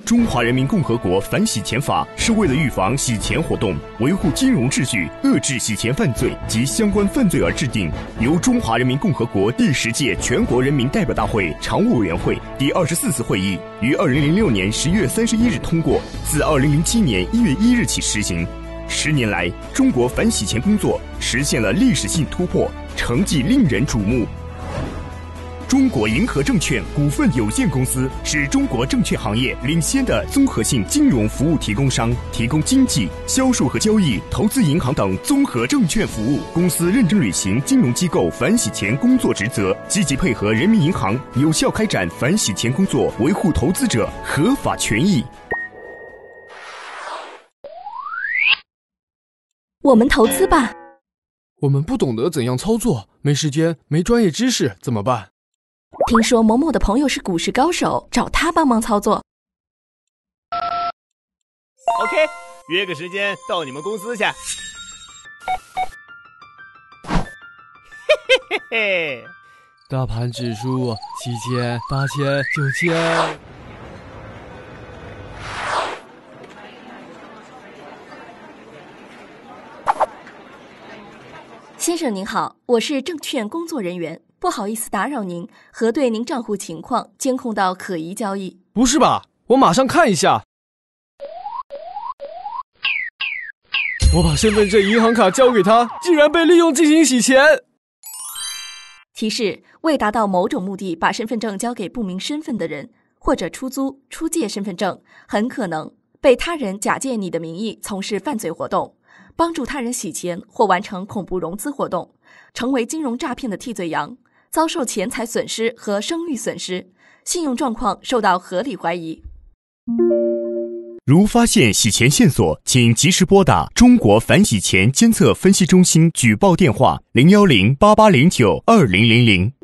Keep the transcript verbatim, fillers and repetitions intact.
中华人民共和国反洗钱法是为了预防洗钱活动，维护金融秩序，遏制洗钱犯罪及相关犯罪而制定，由中华人民共和国第十届全国人民代表大会常务委员会第二十四次会议于二零零六年十月三十一日通过，自二零零七年一月一日起实行。十年来，中国反洗钱工作实现了历史性突破，成绩令人瞩目。中国银河证券股份有限公司是中国证券行业领先的综合性金融服务提供商，提供经纪、销售和交易、投资银行等综合证券服务。公司认真履行金融机构反洗钱工作职责，积极配合人民银行，有效开展反洗钱工作，维护投资者合法权益。 我们投资吧。 我们不懂得怎样操作，没时间，没专业知识，怎么办？ 听说某某的朋友是股市高手，找他帮忙操作。 OK， 约个时间到你们公司去。嘿嘿嘿嘿， 大盘指数七千、八千、九千。 先生您好，我是证券工作人员，不好意思打扰您，核对您账户情况，监控到可疑交易。 不是吧？我马上看一下。我把身份证、银行卡交给他，竟然被利用进行洗钱。 提示：为达到某种目的，把身份证交给不明身份的人，或者出租、出借身份证，很可能被他人假借你的名义从事犯罪活动，帮助他人洗钱或完成恐怖融资活动，成为金融诈骗的替罪羊，遭受钱财损失和声誉损失，信用状况受到合理怀疑。 如发现洗钱线索，请及时拨打中国反洗钱监测分析中心举报电话零幺零八八零九二零零零。